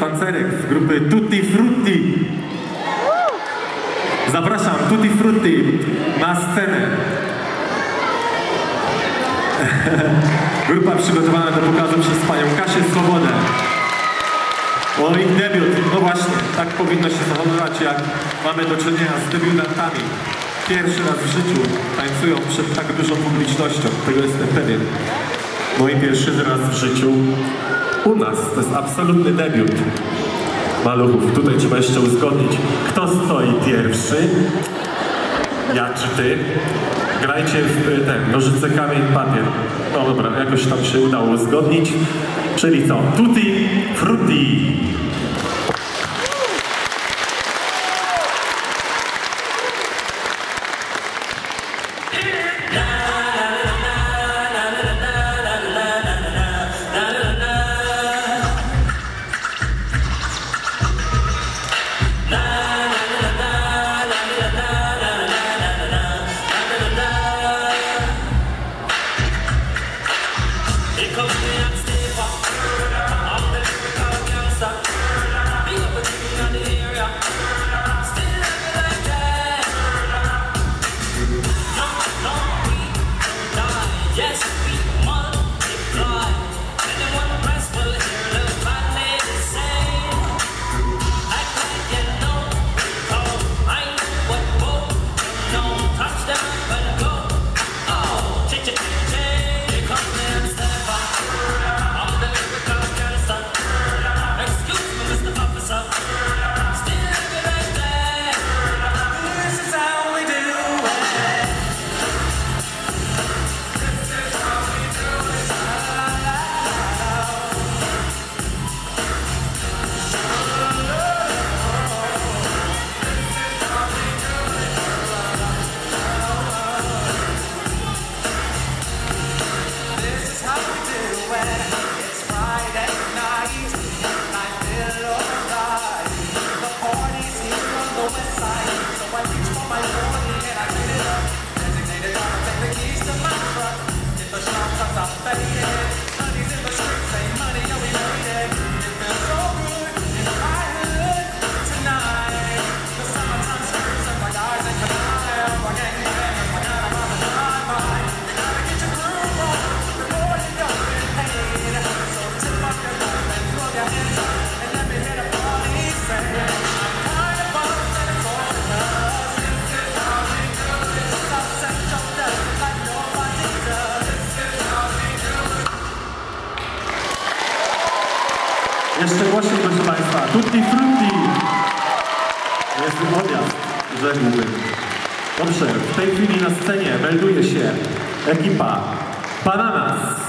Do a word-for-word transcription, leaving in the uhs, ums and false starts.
tancerek z grupy Tutti Frutti. Zapraszam Tutti Frutti na scenę. Grupa przygotowana do pokazu przez panią Kasię Swobodę. O ich debiut, no właśnie, tak powinno się zachowywać, jak mamy do czynienia z debiutantami. Pierwszy raz w życiu tańcują przed tak dużą publicznością, tego jestem pewien. Mój pierwszy raz w życiu u nas, to jest absolutny debiut. Maluchów, tutaj trzeba jeszcze uzgodnić, kto stoi pierwszy, ja czy ty. Grajcie w ten, nożyce, kamień, papier. No dobra, jakoś tam się udało uzgodnić. Czyli co? Tutti Frutti. Jeszcze głośniej, proszę Państwa, Tutti Frutti! Jest odjazd, rzekłbym. Dobrze, w tej chwili na scenie melduje się ekipa Bananas.